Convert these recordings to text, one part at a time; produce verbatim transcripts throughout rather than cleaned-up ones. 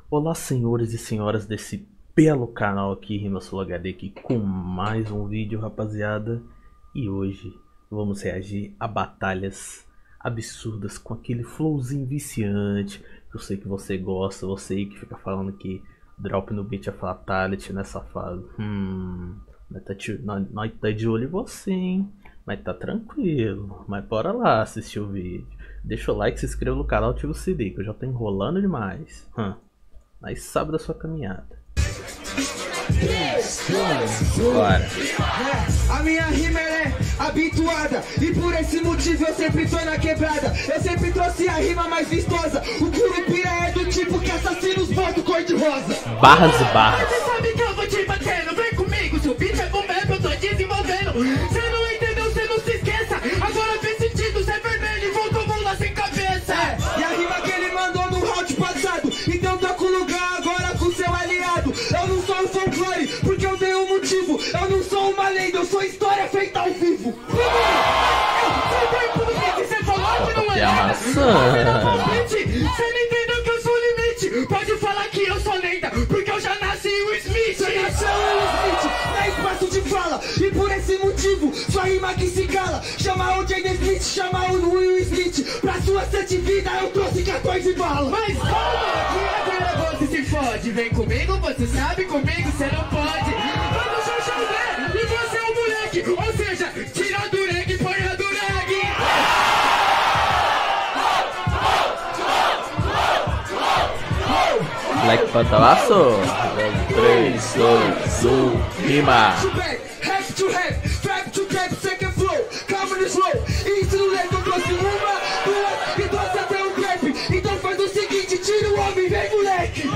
Olá, senhores e senhoras desse belo canal aqui, RimaSoloHD, aqui com mais um vídeo, rapaziada. E hoje vamos reagir a batalhas absurdas com aquele flowzinho viciante. Eu sei que você gosta, você aí que fica falando que drop no beat é fatality nessa fase. Hum, nós tá, de, nós, nós tá de olho em você, hein? Mas tá tranquilo, mas bora lá assistir o vídeo. Deixa o like, se inscreva no canal, ativa o sininho, que eu já tô enrolando demais. Hum. Mas sabe da sua caminhada. Bora. A minha rima é habituada e por esse motivo eu sempre tô na quebrada. Eu sempre trouxe a rima mais vistosa. O Curupira é do tipo que assassina os botos cor-de-rosa. Barras e barras. Você sabe que eu vou te batendo. Vem comigo, seu beat é bom mesmo, eu tô desenvolvendo. Você não entendeu, você não se esqueça. Agora fez sentido, você é vermelho e voltou mula sem cabeça. É, e a rima que ele mandou no round passado. Então toca o lugar agora com seu aliado. Eu não sou um folclore, porque eu dei um motivo. Eu não sou uma lenda, eu sou história feita ao vivo. Você falou que não é nada. Você não entendeu que eu sou limite. Pode falar que eu sou lenda, porque eu já nasci o Smith. Você nasceu o Smith, dá espaço de fala. E por esse motivo, sua rima que se cala. Chama o Jaden Smith, chama o Will Smith. Pra sua sete vida eu trouxe quatorze balas. Mas calma, que agora você se fode. Vem comigo, você sabe, comigo você não pode. Vamos já chover, e você é um moleque. Ou seja, tira a dureg e põe a dureg. Black Pantalaço. três, dois, um, rima. Rap to rap, trap to trap, second flow. Calma no slow. Isso no leque eu trouxe uma, duas e trouxe até um trap. Então faz o seguinte, tira o homem, vem moleque.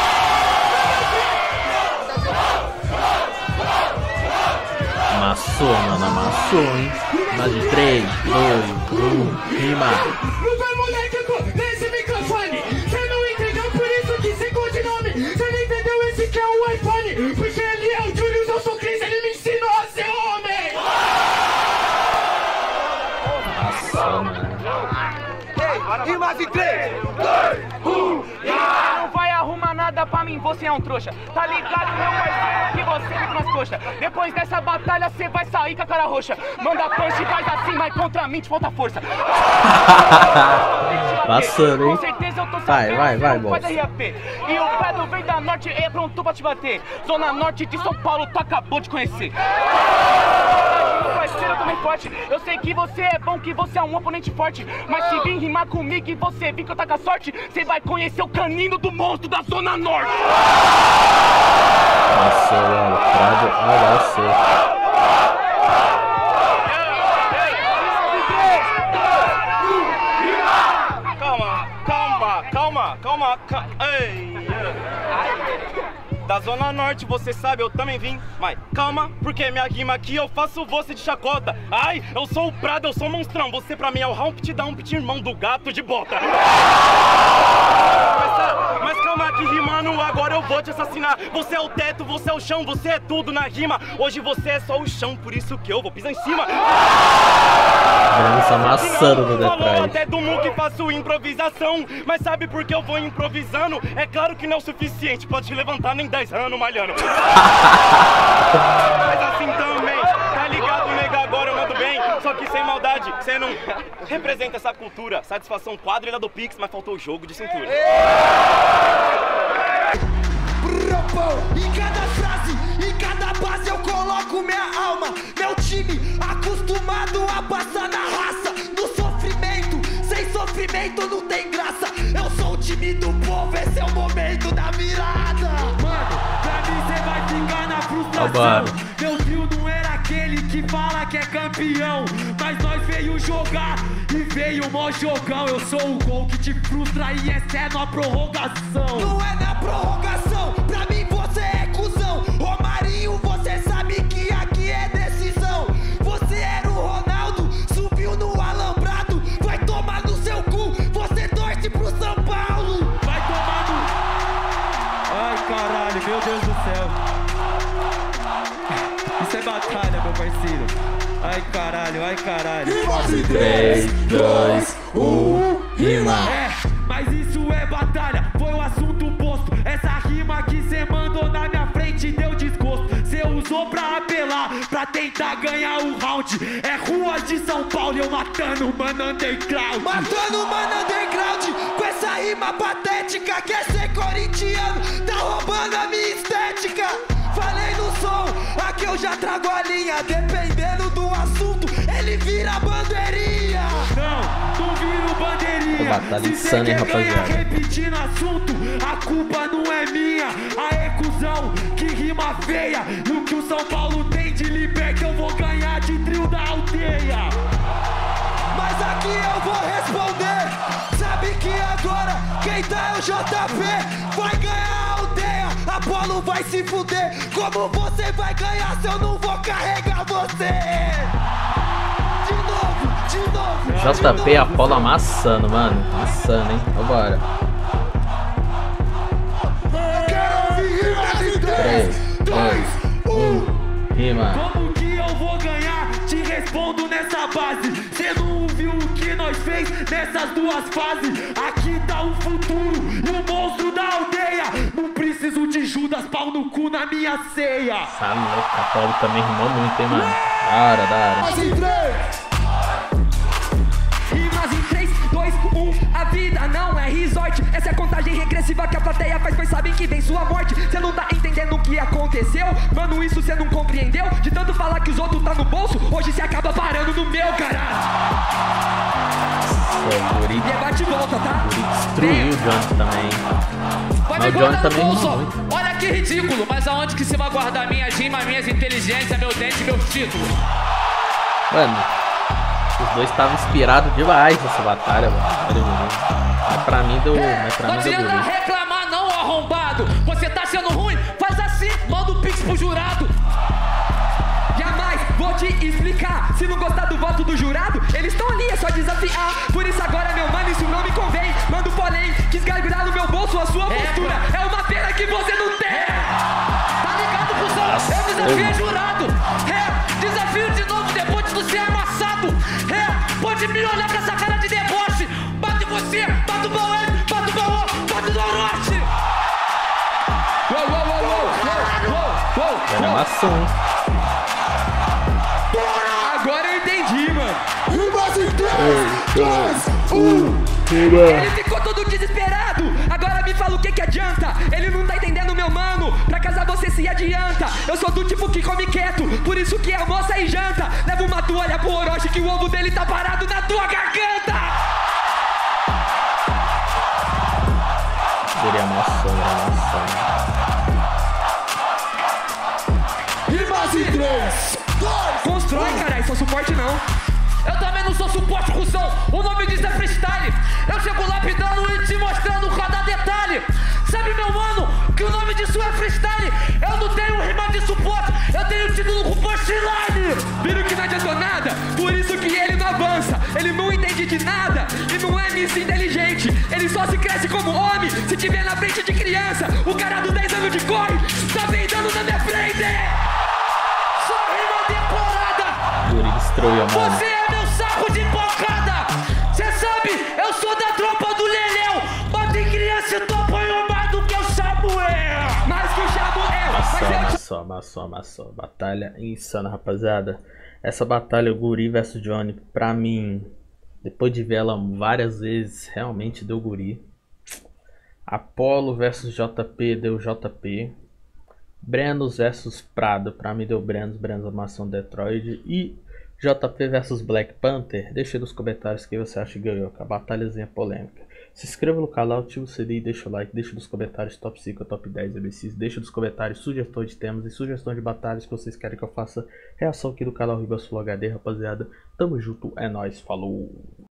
Amassou, mano, amassou, hein? Na de três, dois, um, rima. Não vai moleque nesse microfone. Você não entendeu, por isso que sem codinome. Você não entendeu, esse que é o iPhone. Porque ele é o Julius, eu sou Chris, ele me ensinou a ser homem. Amassou, mano. Rima de três, dois, um, não vai arrumar nada pra mim, você é um trouxa. Tá ligado, meu parceiro, que você fica nas coxas. Depois dessa batalha, cê vai sair com a cara roxa. Manda punch e faz assim, mas contra mim te falta força. Passando, hein? Com certeza eu tô sabendo, Vai, vai, vai, não faz R A P. E o Pedro vem da Norte, é pronto pra te bater. Zona Norte de São Paulo, tu acabou de conhecer. Meu parceiro, também forte. Eu sei que você é bom, que você é um oponente forte. Mas se vir rimar comigo e você vir que eu tá com a sorte, você vai conhecer o canino do monstro da Zona Norte. Amassou, mano. Prado, amassou. Calma, calma, calma, calma, calma. Ei. Da Zona Norte, você sabe, eu também vim. Mas calma, porque minha rima aqui eu faço você de chacota. Ai, eu sou o Prado, eu sou o monstrão. Você pra mim é o Humpty Dumpty, irmão do gato de bota. Mas, mas calma que rimando, agora eu vou te assassinar. Você é o teto, você é o chão, você é tudo na rima. Hoje você é só o chão, por isso que eu vou pisar em cima. Vamos amassando no Falou detrás. até do mu que faço improvisação. Mas sabe por que eu vou improvisando? É claro que não é o suficiente pra te levantar nem dez anos malhando. Mas assim também, tá ligado, nega? Agora eu mando bem. Só que sem maldade, você não representa essa cultura. Satisfação quadrilha do Pix, mas faltou o jogo de cintura. Em cada frase, em cada base eu coloco minha alma. Meu time acostumado a passar na raça. No sofrimento, sem sofrimento não tem graça. Eu sou o time do povo, esse é o momento da virada. Mano, pra mim cê vai ficar na frustração. Meu trio não era aquele que fala que é campeão, mas nós veio jogar e veio mó jogão. Eu sou o gol que te frustra e essa é na prorrogação. Não é na prorrogação, pra mim você é cuzão. Romarinho, você sabe que aqui é decisão. Você era o Ronaldo, subiu no alambrado. Vai tomar no seu cu, você torce pro São Paulo. Vai tomar no... Ai caralho, meu Deus do céu. Isso é batalha, meu parceiro. Ai caralho, ai caralho. três, dois, um, rima. É, mas isso é batalha, foi o assunto posto. pra tentar ganhar o round. É ruas de São Paulo e eu matando o mano underground. Matando o mano underground com essa rima patética. Quer ser corintiano, tá roubando a minha estética. Falei no som, aqui eu já trago a linha. Dependendo do assunto, ele vira bandeirinha. Não, não vira bandeirinha. Batalha Se insana, cê hein, quer ganhar rapaziada. repetindo assunto, a culpa não é minha. Aê, cuzão, que rima feia. E o que o São Paulo tem de liberta eu vou ganhar de trio da aldeia. Mas aqui eu vou responder. Sabe que agora quem tá é o J P. Vai ganhar a aldeia. Apolo vai se fuder. Como você vai ganhar se eu não vou carregar você? De novo, de novo. J P e Apolo amassando, mano. Amassando, hein? Vambora. três, dois, um, rima. Como que eu vou ganhar? Te respondo nessa base. Cê não viu o que nós fez nessas duas fases? Aqui tá o futuro e o monstro da aldeia. Não preciso de Judas, pau no cu na minha ceia. Tá louco, Apolo também rimou muito, hein, mano. Da hora, da hora. Rimas em três, dois, um, a vida não é resort. Essa é a contagem regressiva que a plateia faz, pois sabem que vem sua morte. Cê não tá entendendo o que aconteceu? Mano, isso cê não compreendeu? De tanto falar que os outros tá no bolso, hoje cê acaba parando no meu, caralho. O Guri, E é bate e volta, tá? Guri destruiu o Johnny também. Vai Mas me o Johnny guardar no também bolso, rimou ó. muito. Olha que ridículo, mas aonde que você vai guardar minhas rimas, minhas inteligências, meu dente, meus títulos? Mano, os dois estavam inspirados demais nessa batalha, mano. Olha o Guri. Mas pra mim deu. Mas pra Não mim deu adianta Guri. reclamar não, arrombado. Você tá sendo ruim? Faz assim, manda o pix pro jurado. Jamais vou te explicar. Se não gostar do voto do jurado, eles estão ali, é só desafiar. Por isso agora, meu mano, isso não me convém. Mando polém, quis gargurar no meu bolso a sua postura. É uma pena que você não tem. Tá ligado, cuzão? Eu desafio jurado. É, desafio de novo depois de tu ser amassado. É, pode me olhar com essa cara de deboche. Bate você, bate o Bauê, bate o Baú, bate o Noroeste. Uou, uou, uou, uou, uou, uou, Ele amassou, hein? Agora eu entendi, mano. Ele ficou todo desesperado. Agora me fala o que que adianta. Ele não tá entendendo, meu mano. Pra casar você se adianta. Eu sou do tipo que come quieto, por isso que almoça e janta. Leva uma toalha pro Orochi que o ovo dele tá parado na tua garganta. Guri amassou, ele amassou. Constrói, caralho, só suporte não. Eu também não sou suporte, cuzão. O nome disso é freestyle. Eu chego lapidando e te mostrando cada detalhe. Sabe, meu mano, que o nome disso é freestyle. Eu não tenho rima de suporte, eu tenho título com punchline. Viram que não adiantou nada, por isso que ele não avança. Ele não entende de nada e não é miss inteligente. Ele só se cresce como homem se tiver na frente de criança. O cara do dez anos de corre tá vendando na minha frente. Só rima decorada. Guri destruiu, mano. Você é meu saco de pancada. Cê sabe, eu sou da tropa do Leléu. Bota em criança e tu apanhou mais do que o Samuel. Mas que o Samuel, mas Amassou, eu amassou, amassou, amassou. Batalha insana, rapaziada. Essa batalha, o Guri versus Johnny, pra mim, depois de ver ela várias vezes, realmente deu Guri. Apolo versus J P, deu J P. Brenos versus Prado, pra mim deu Brenos, Brenos amassou Detroit. E J P versus Black Panther, deixa aí nos comentários quem você acha que ganhou, que a batalhazinha polêmica. Se inscreva no canal, ativa o sininho, deixa o like, deixa nos comentários top cinco, top dez M Cs, deixa nos comentários sugestões de temas e sugestões de batalhas que vocês querem que eu faça reação aqui do canal Ribasul H D, rapaziada. Tamo junto, é nóis, falou!